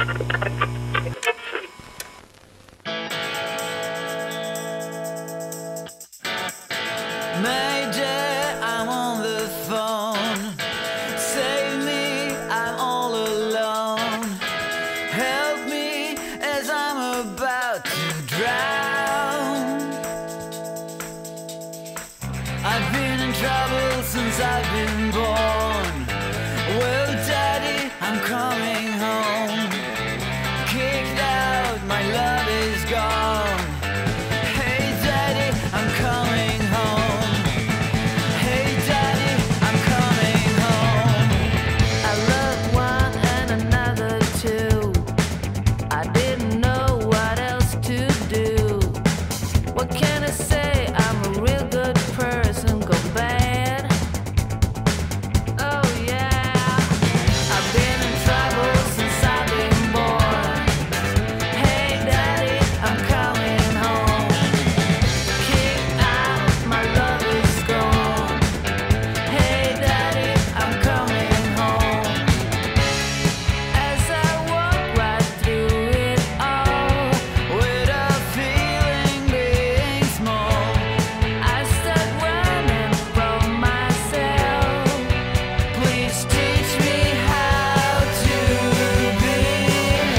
Mayday, I'm on the phone. Save me, I'm all alone. Help me as I'm about to drown. I've been in trouble since I've been born. Well, Daddy, I'm coming home. Kicked out, my love is gone. Hey, Daddy, I'm coming home. Hey, Daddy, I'm coming home. I loved one and another too. I didn't know what else to do. What can I say? I'm a real good person, go bad. Oh yeah, I've been in trouble since I've been born. Hey Daddy, I'm coming home. Kicked out, my love is gone. Hey Daddy, I'm coming home. As I walk right through it all, With a feeling being small, I start running from myself. please teach me how to behave.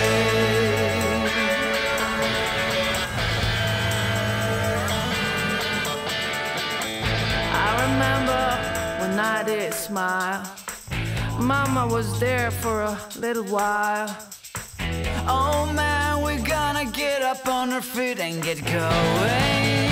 I remember when I did smile. Mama was there for a little while. Oh man, we're gonna get up on our feet and get going.